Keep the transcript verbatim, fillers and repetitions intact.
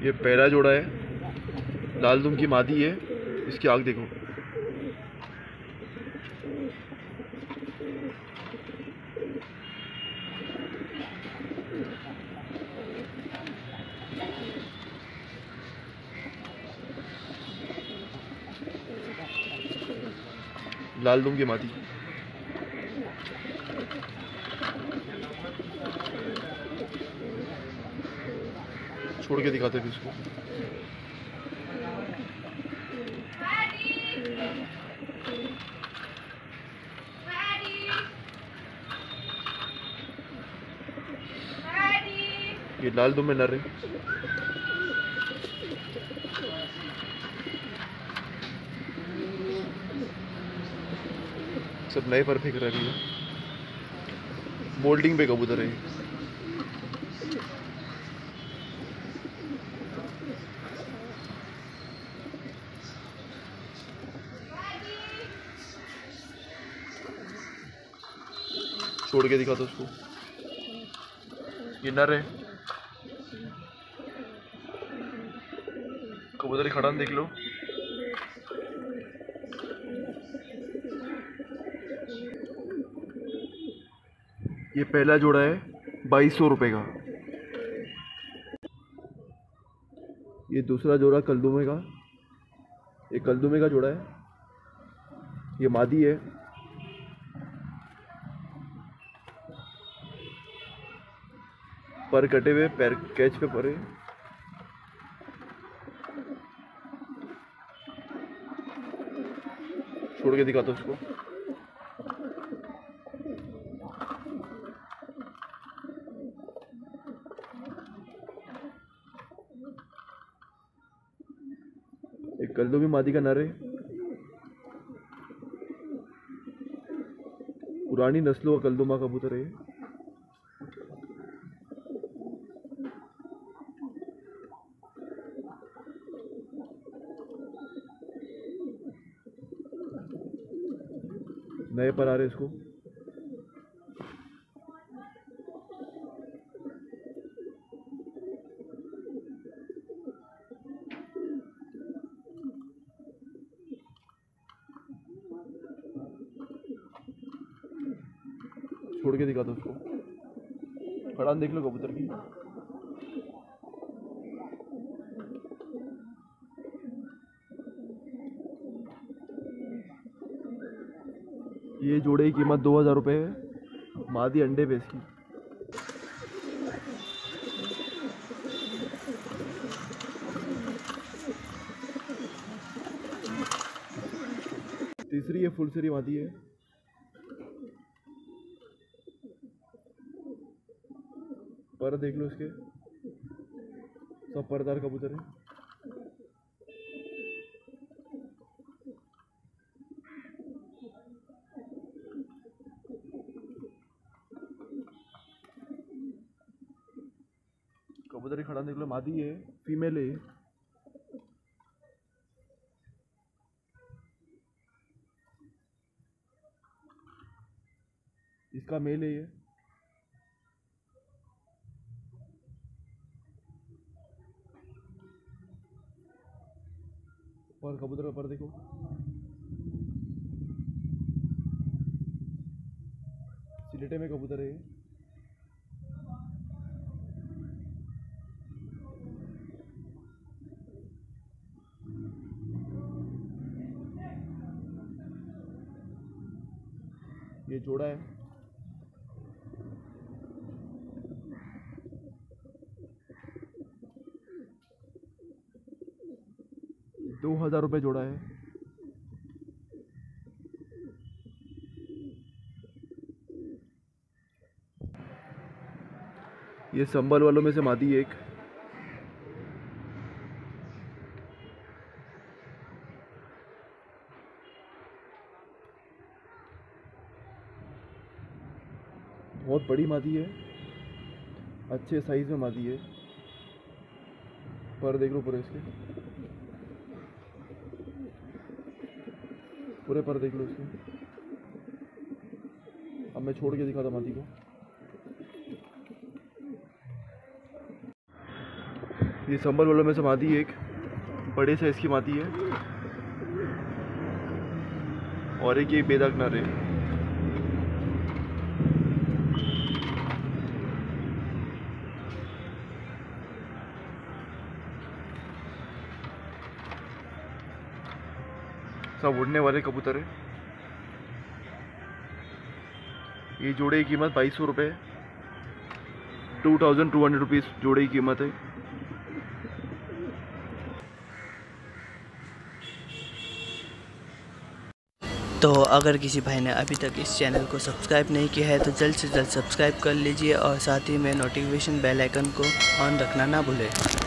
ये पहला जोड़ा है, लाल दुम की मादी है। इसकी आँख देखो। लाल दुम की मादी। छोड़ के दिखाते थे इसको। ये लाल दुम में नर है। सब नए पर फेंक रहे हैं। मोल्डिंग पे कबूतर है। छोड़ के दिखा दो उसको। ये नर है। कबूतर खड़ा देख लो। ये पहला जोड़ा है, बाईस सौ रुपये का। ये दूसरा जोड़ा कलदुमे का। ये कलदुमे का जोड़ा है। ये मादी है। पर कटे हुए, पैर कैच पे परे। छोड़ के दिखाता उसको। एक कलदुमी मादी का नर है। पुरानी नस्लों का कलदुमा कबूतर है। नए पर आ रहे इसको। छोड़ के दिखा दो उसको। खड़ान देख लो कबूतर की। ये जोड़े की कीमत दो हज़ार रुपये है। मादी अंडे पे इसकी। तीसरी ये फुलसरी मादी है। पर देख लो इसके। सब परदार कबूतर है। कबूतर खड़ा देख लो। मादी है, फीमेल है। इसका मेल है ये। और कबूतर का पर देखो। सिलेटे में कबूतर है। ये जोड़ा है। दो हजार रुपये जोड़ा है। ये संबल वालों में से मादी एक। बहुत बड़ी मादी है। अच्छे साइज में मादी है। पर देख लो पूरे इसके। पूरे पर देख लो इसके। अब मैं छोड़ के दिखाता मादी को। ये संबल वालों में से मादी एक बड़े साइज की मादी है और एक ये बेदाग नर है। सब उड़ने वाले कबूतर है। ये जोड़े की कीमत बाईस सौ रुपये two thousand two hundred rupees जोड़े की कीमत है। तो अगर किसी भाई ने अभी तक इस चैनल को सब्सक्राइब नहीं किया है तो जल्द से जल्द सब्सक्राइब कर लीजिए और साथ ही में नोटिफिकेशन बेल आइकन को ऑन रखना ना भूलें।